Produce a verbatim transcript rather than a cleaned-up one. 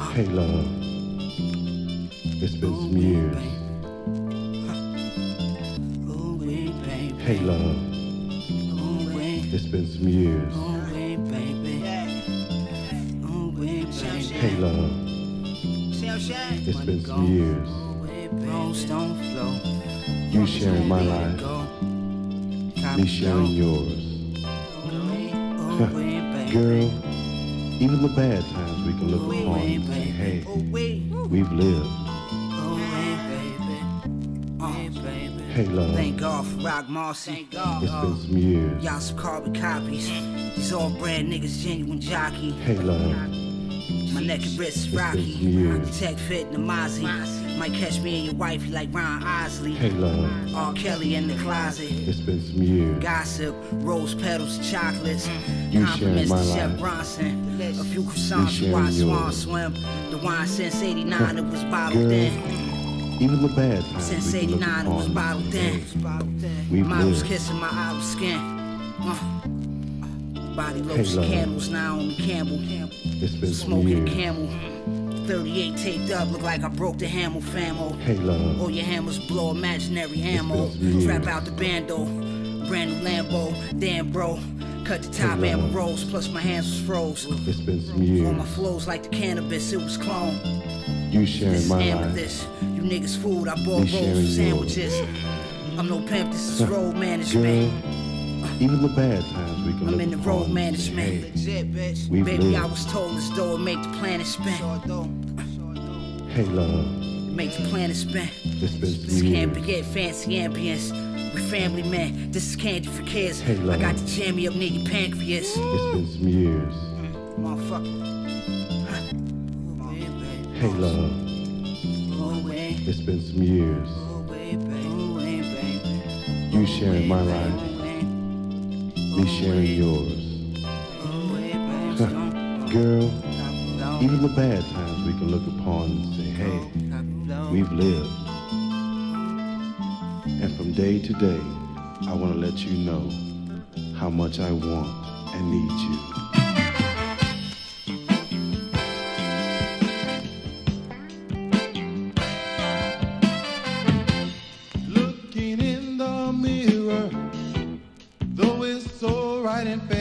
Hey love, it's been some years. Hey love, it's been some years. Hey love, it's been some years. You sharing my life, me sharing yours. Girl, even the bad times we can look upon and say, hey, we've lived. Hey love, thank God for Rock Marcy. It's been some years. Y'all some carbon copies. These all brand niggas genuine jockey. Hey love, my neck and wrists it's rocky. been some years. Tech fit Namazi. Might catch me and your wifey like Ron Osley. Hey love, R. Kelly in the closet. it's been some years. Gossip, rose petals, chocolates. You Compliments sharing to my Chef life. Bronson. A few croissants, sharing watch Swan yours. swim. The wine since eighty-nine, it was bottled Girl, in. even the bad times Since we can look eighty-nine, it was upon bottled and say, in. hey, we've Models lived. kissing my olive skin. Uh. Body Hey, lotion love. candles, Naomi Campbell. It's been some Smoking years. camel. thirty-eight taped up, look like I broke the Hamel famo. Hey love, All your hammers blow imaginary ammo. been some years. Trap out the bando. Brand new Lambo, damn bro. Cut the top Hey, amber love. rolls, plus my hands was froze. it's been some On years. my flows like the cannabis, it was clone. You This sharing is my life, amethyst. You niggas food, I bought Me rolls sharing for yours. sandwiches. I'm no pimp, this is road girl. management. Even the bad times we can I'm look in the upon road and say, management. hey, bitch. we've Baby, I lived. was told this door would make the planet spin. Hey love, Make the planet spin. it's been This some can't years. forget fancy ambience. We family man, this is candy for kids. Hey, I love. got to jam me up near your pancreas. It's been some years. Motherfucker. Hey love, it's been some years. You sharing my life, me sharing yours. Girl, even the bad times we can look upon and say, hey, we've lived. And from day to day, I want to let you know how much I want and need you. Looking in the mirror, though it's so right and fair.